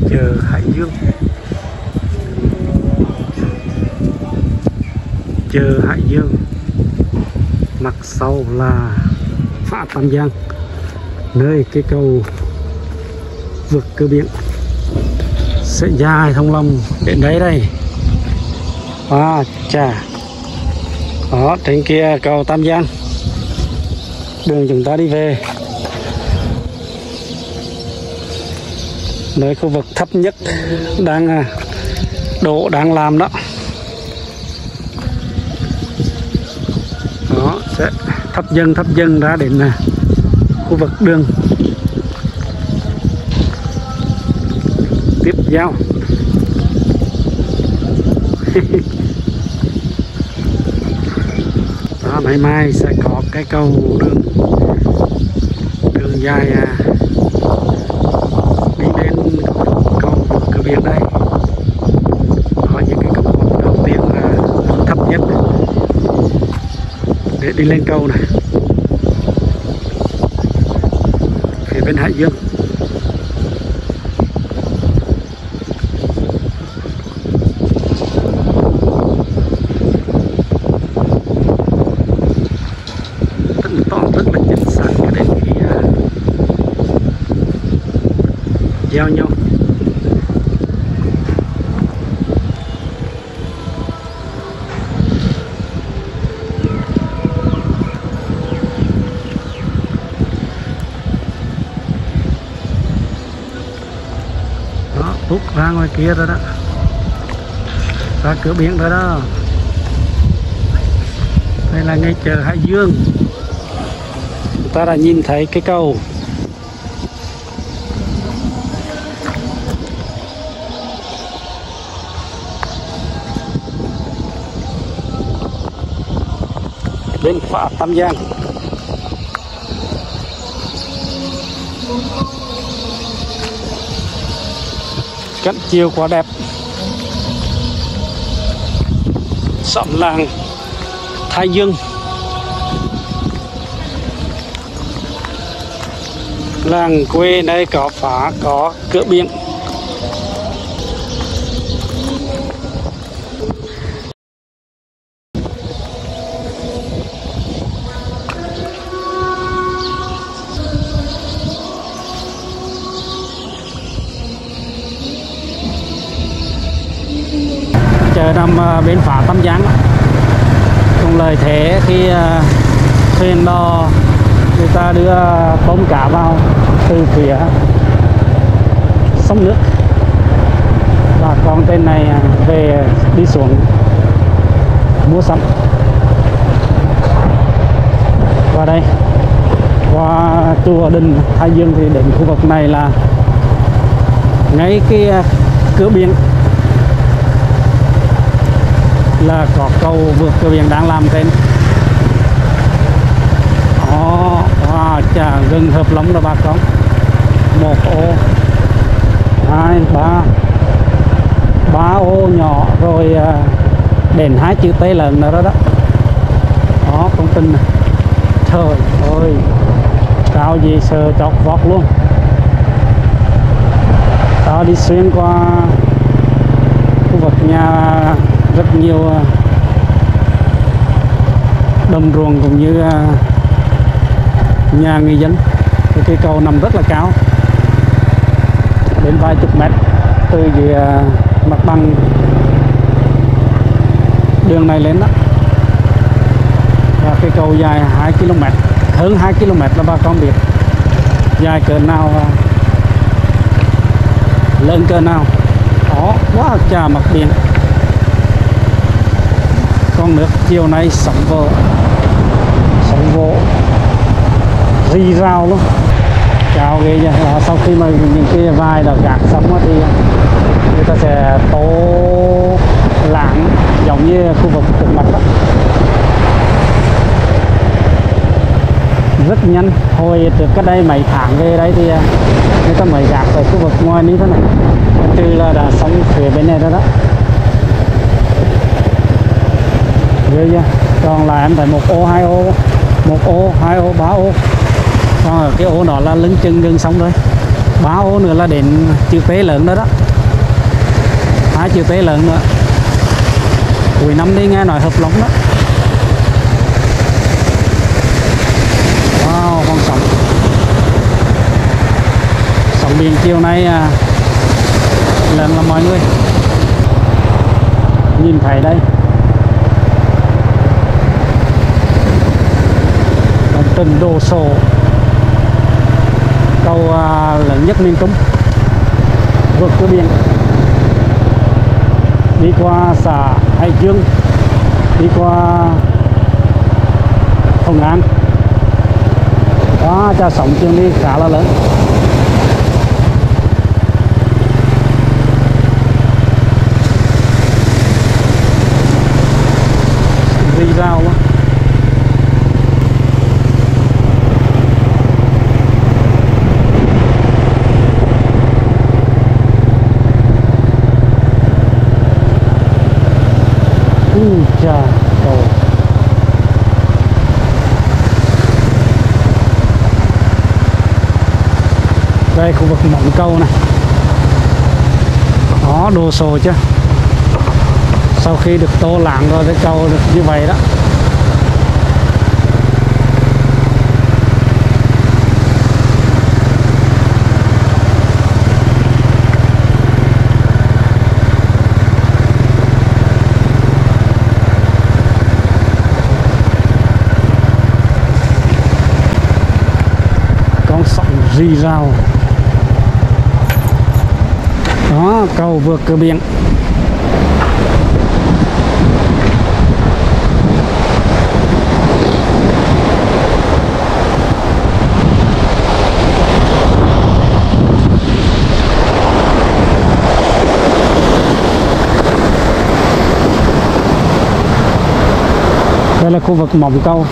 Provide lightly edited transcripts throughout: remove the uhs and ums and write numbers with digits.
chợ Hải Dương. Chợ Hải Dương, mặt sau là phá Tam Giang, nơi cái cầu vượt cửa biển sẽ dài thông long đến đấy đây. Chà, đó trên kia cầu Tam Giang, đường chúng ta đi về nơi khu vực thấp nhất đang làm đó. Đó sẽ thấp dần ra đến khu vực đường tiếp giao. Đó, ngày mai sẽ có cái cầu đường dài đi đến cầu cửa biển đây. Có những cái cầu đầu tiên là thấp nhất để đi lên cầu này phía bên Hải Dương. Giao nhau. Đó, tút ra ngoài kia rồi đó, ra cửa biển rồi đó. Đây là ngay chợ Hải Dương. Chúng ta đã nhìn thấy cái cầu. Bên phá Tam Giang. Cảnh chiều quá đẹp. Xóm làng Thái Dương, làng quê nơi có phá có cửa biển. Chợ nằm bên phá Tam Giang, cùng lời thế khi thuyền đò người ta đưa tôm cá vào từ phía sông nước, và con tên này về đi xuống mua sắm. Và đây qua chùa Đình Hải Dương thì đến khu vực này là ngay cái cửa biển, là có cầu vượt cửa biển đang làm trên. Chà, rừng hợp lắm đó bà con. 1 ô 2 3 ô nhỏ rồi đèn 2 chữ T lớn nữa đó. Đó công trình này, trời ơi cao gì sờ chọc vọt luôn. Ta đi xuyên qua khu vực nhà rất nhiều đồng ruộng cũng như nhà người dân. Cái cầu nằm rất là cao, đến vài chục mét từ dưới mặt bằng đường này lên đó. Và cái cầu dài 2 km, hơn 2 km là bà con biết dài cỡ nào, lớn cỡ nào. Đó, quá chà mặt biển. Con nước chiều nay sóng vỗ rì rào luôn, cao ghê nha. Sau khi mà những cái vai đã gạt xong thì người ta sẽ tố lạng giống như khu vực trước mặt đó, rất nhanh. Hồi trước cách đây mấy tháng về đây thì người ta mới gạt ở khu vực ngoài như thế này, trừ là đã xong phía bên này đó. Ghê chưa? Còn là em thấy 1 ô 2 ô, 1 ô 2 ô 3 ô, còn ở cái ô đó là lưng chừng đường sông rồi. 3 ô nữa là đến chữ T lớn đó đó, 2 chữ T lớn nữa. Cuối năm đi nghe nói hợp lắm đó. Wow, con sóng biển chiều nay lớn lắm mọi người, nhìn thấy đây. Từng đồ sộ cầu lớn nhất miền Trung, vượt cửa biển đi qua xã Hải Dương, đi qua Thuận An. Đó, cha sóng chiều đi khá là lớn. Rì rào quá. Chà, cầu đây khu vực mỏng câu này, đó đồ sộ chứ. Sau khi được tô lạng rồi cái câu được như vậy đó. Rì rào. Đó, cầu vượt cửa biển. Đây là khu vực mỏng câu,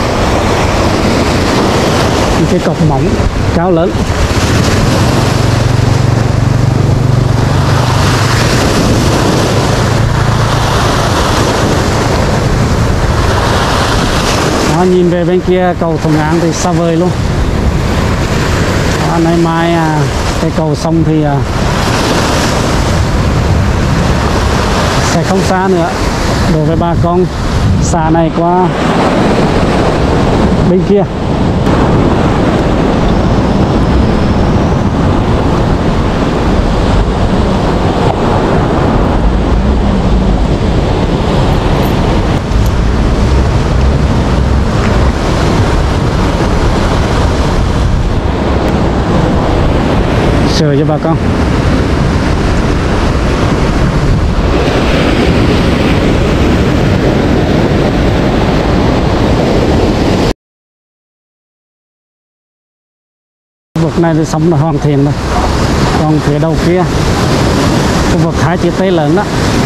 cái cọc mỏng cao lớn. Đó, nhìn về bên kia cầu Thuận An thì xa vời luôn. Đó, nay mai cái cầu xong thì sẽ không xa nữa. Đối với bà con xã này qua bên kia. Sửa cho bà con. Khu vực này thì sống là hoàn thiện rồi. Còn phía đầu kia khu vực 2 chữ T lớn đó,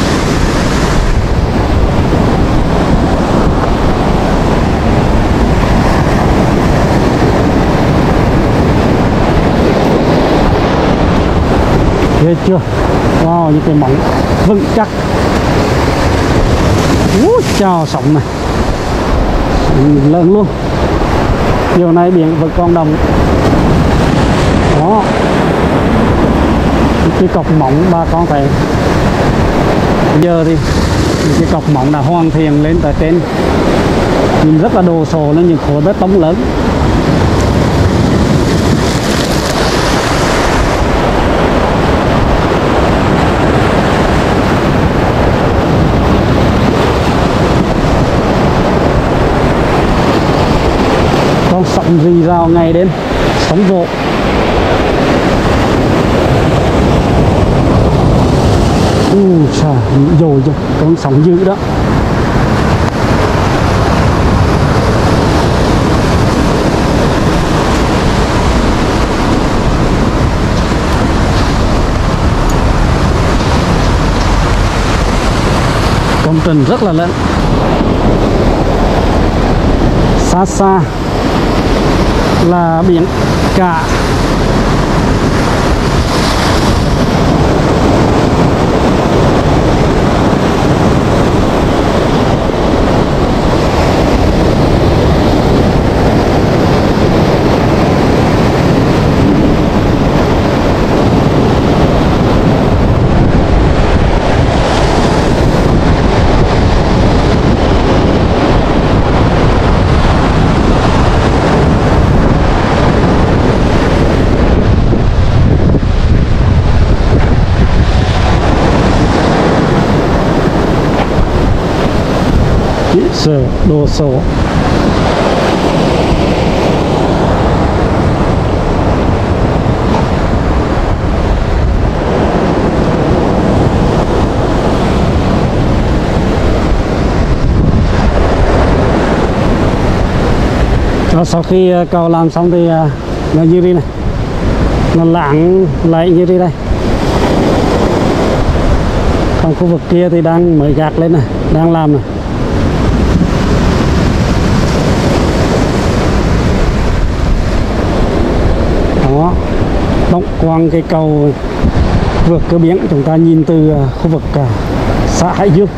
ghê chưa. Wow, những cái mỏng vững chắc. Chào sóng này lớn luôn. Chiều nay biển vẫn còn đồng. Đó, cái cọc mỏng bà con thấy. Giờ thì cái cọc mỏng đã hoàn thiện lên tới trên, nhìn rất là đồ sộ lên những khối bê tông lớn. Con sóng rì rào ngày đêm, sóng vỗ. Chà, dồi chứ, con sóng dữ đó. Công trình rất là lớn. Xa xa là biển cả. sở đồ sổ. Sau khi cầu làm xong thì nó như thế này, nó lạng lại như thế đây. Còn khu vực kia thì đang mới gạt lên này, đang làm này. Đó, tổng quan cái cầu vượt cửa biển chúng ta nhìn từ khu vực xã Hải Dương.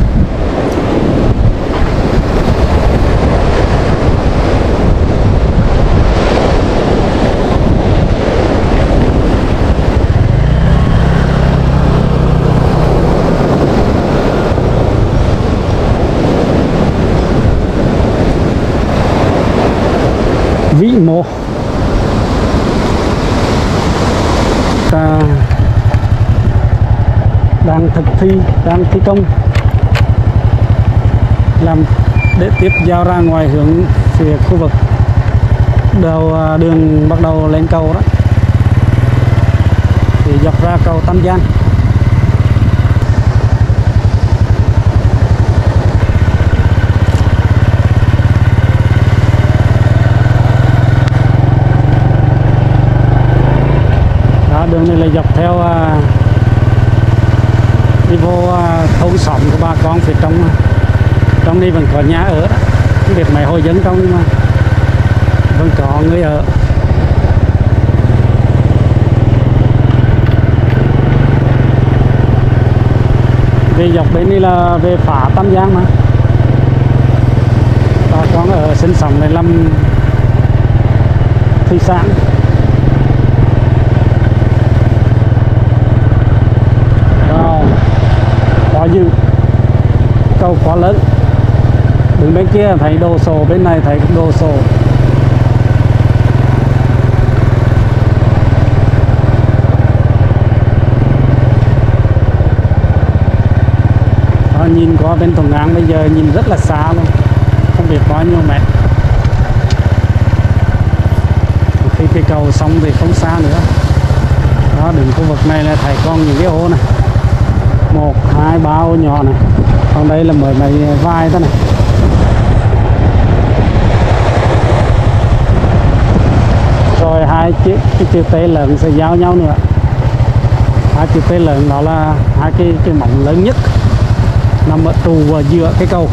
Vĩ Mô ta đang đang thi công làm để tiếp giao ra ngoài hướng phía khu vực đường bắt đầu lên cầu đó, thì dọc ra cầu Tam Giang. Đường này là dọc theo đi vô thôn xóm của bà con phía trong đây vẫn có nhà ở đó. Không biết mấy hộ dân trong nhưng mà vẫn có người ở. Về dọc bên này là về phá Tam Giang mà bà con ở sinh sống này làm thủy sản. Dư cầu quá lớn, đứng bên kia thấy đồ sộ, bên này thấy đồ sộ. Đó, nhìn qua bên Thuận An bây giờ nhìn rất là xa luôn, không biết bao nhiêu mét. Khi cái cầu xong thì không xa nữa. Đó, đứng khu vực này là thấy con những cái ô này, 1, 2, 3 ô nhỏ này, còn đây là mới mấy vai thế này. Rồi hai chiếc chữ T lớn sẽ giao nhau nữa. Hai chữ T lớn đó là hai cái mỏng lớn nhất nằm ở trù và giữa cái cầu.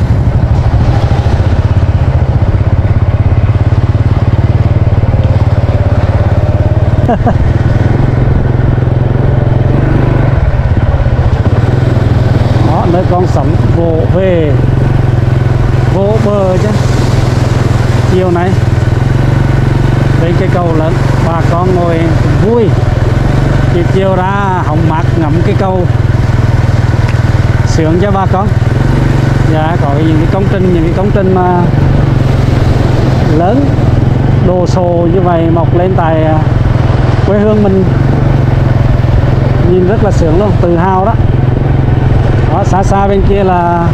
Nơi con sóng vỗ về vỗ bờ chứ. Chiều này bên cái cầu lớn bà con ngồi vui, chiều ra hóng mát ngắm cái cầu sướng cho bà con. Dạ, có những cái công trình mà lớn đồ sộ như vậy mọc lên tại quê hương mình, nhìn rất là sướng luôn, tự hào đó. Đó, xa bên kia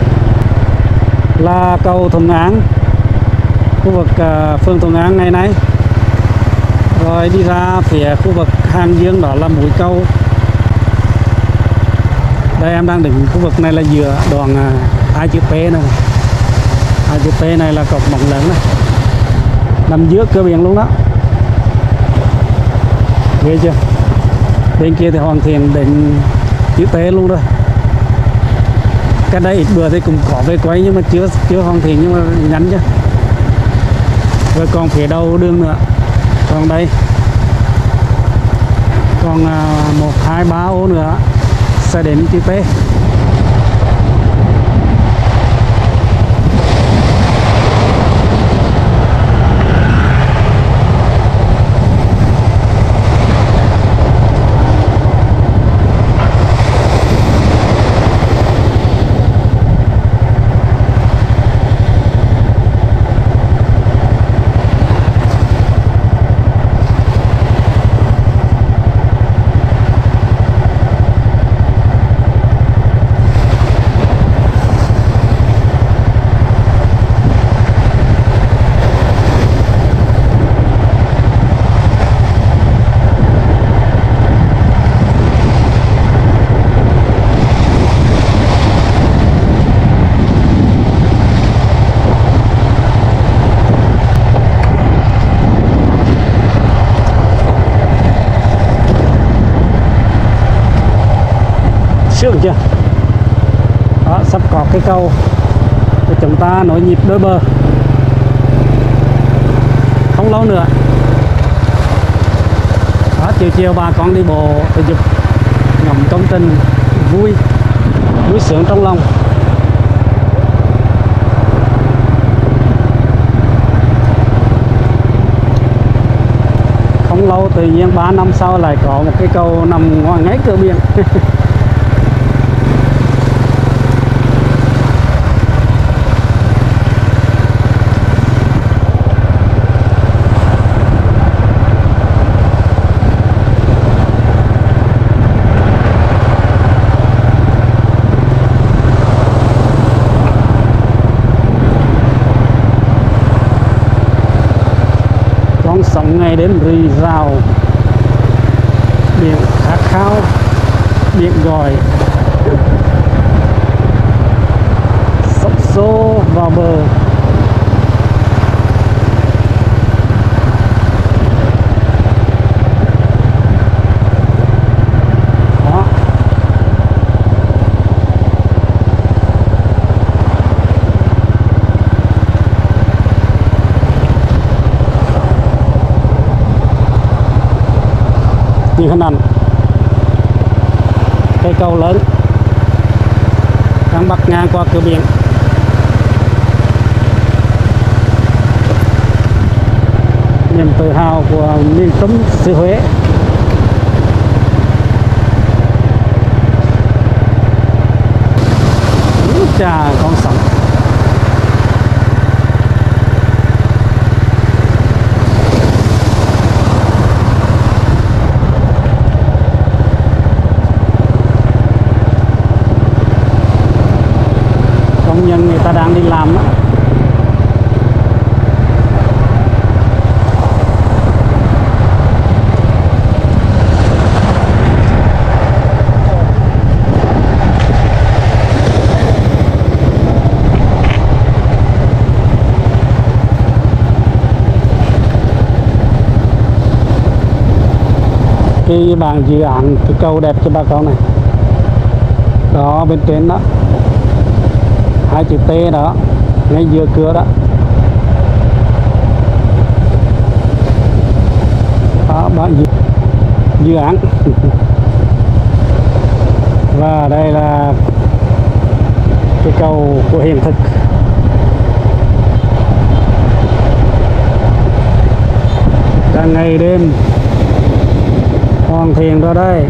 là cầu Thuận An, khu vực phường Thuận An này. Rồi đi ra phía khu vực Hàng Dương đó là mũi câu. Đây em đang đứng khu vực này là giữa đoạn hai chữ P này. Hai chữ P này là cột mỏng lớn này, nằm giữa cửa biển luôn đó. Ghê chưa? Bên kia thì hoàn thiện đến chữ T luôn rồi. Cái đây ít bữa thì cũng có về quay nhưng mà chưa hoàn thiện, nhưng mà nhắn chứ. Rồi còn phía đầu đường nữa. Còn đây còn 1, 2, 3 ô nữa sẽ đến chữ T. sướng chưa. Đó, sắp có cái cầu để chúng ta nối nhịp đôi bờ, không lâu nữa. Đó, chiều chiều bà con đi bộ thể dục ngắm công trình vui vui sướng trong lòng. Không lâu tự nhiên 3 năm sau lại có một cái cầu nằm ngoài ngay cửa biển. Con sóng ngày đêm rì rào, biển khát khao, biển gọi, sóng xô vào bờ. Đó. Như hình ảnh cây cầu lớn đang bắc ngang qua cửa biển. Niềm tự hào của miền Trung xứ Huế. Chà, con sóng công nhân người ta đang đi làm đó. Cái bàn dự án cái cầu đẹp cho bà con này. Đó bên trên đó 2 chữ T đó, ngay giữa cửa đó. Đó, bạn dự án. Và đây là cái cầu của hiện thực. Đang ngày đêm hoàn thiện ra đây.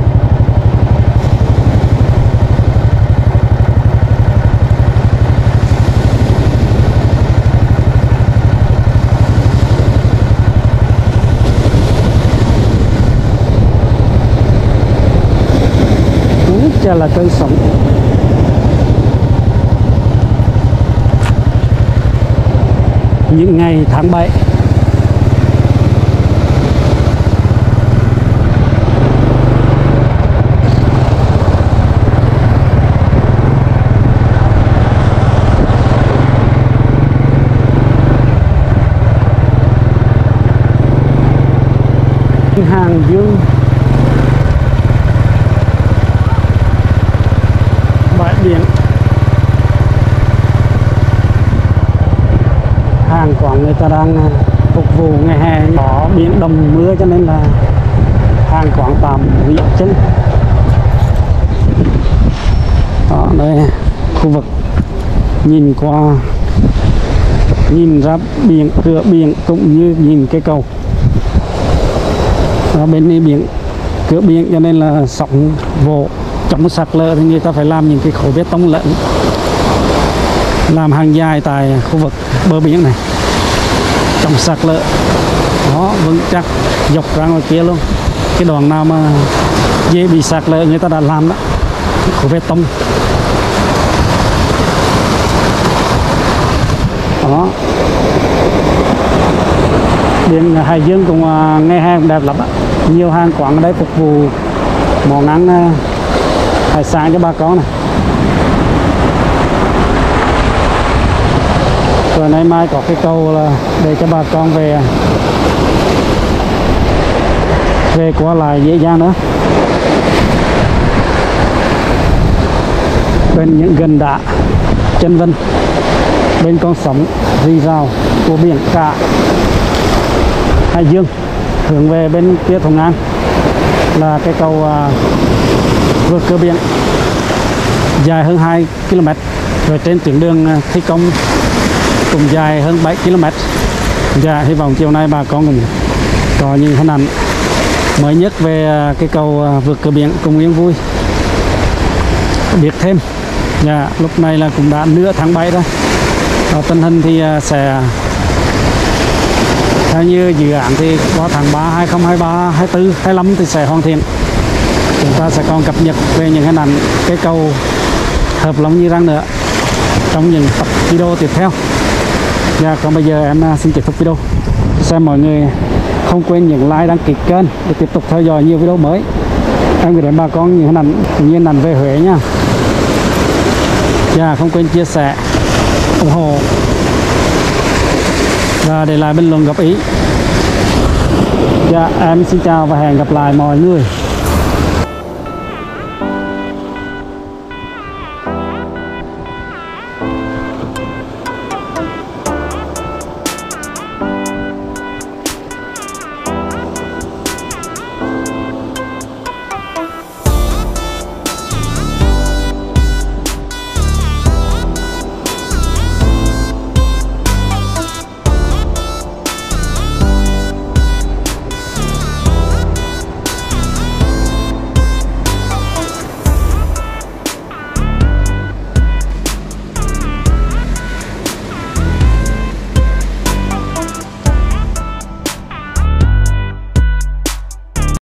Chà là cơn sóng. Những ngày tháng 7. Hàng Dương, bãi biển, hàng quán người ta đang phục vụ ngày hè, có biển động mưa cho nên là hàng quán tạm nghỉ chân. Đó, đây khu vực nhìn qua, nhìn ra biển, cửa biển cũng như nhìn cái cầu. Ở bên này biển, cửa biển cho nên là sóng vỗ chống sạt lở thì người ta phải làm những cái khối bê tông lẫn, làm hàng dài tại khu vực bờ biển này chống sạt lở. Đó, vững chắc dọc ra ngoài kia luôn. Cái đoạn nào mà dễ bị sạt lở người ta đã làm đó, khối bê tông. Đó, biển Hải Dương cũng ngày hè cũng đẹp lắm á. Nhiều hàng quán ở đây phục vụ món ăn hải sản cho bà con này. Rồi nay mai có cái cầu là để cho bà con về qua lại dễ dàng nữa. quên những gần đá chân vân bên con sóng rì rào của biển cả Hải Dương. Hướng về bên phía Thuận An là cái cầu vượt cửa biển dài hơn 2 km, rồi trên tuyến đường thi công cũng dài hơn 7 km. Dạ, hy vọng chiều nay bà con cũng có những hình ảnh mới nhất về cái cầu vượt cửa biển cùng yên vui biết thêm. Dạ, lúc này là cũng đã nửa tháng 7 rồi. Tình hình thì sẽ theo như dự án thì có tháng 3 2023, 24, 25 thì sẽ hoàn thiện. Chúng ta sẽ còn cập nhật về những hình ảnh cái cầu Hợp Long Nhì Răng nữa trong những tập video tiếp theo. Dạ, còn bây giờ em xin kết thúc video. Xem mọi người không quên nhấn like, đăng ký kênh để tiếp tục theo dõi nhiều video mới. Em gửi đến bà con những hình ảnh cũng như hình ảnh về Huế nha. Dạ, không quên chia sẻ, ủng hộ và để lại bình luận góp ý. Dạ, em xin chào và hẹn gặp lại mọi người.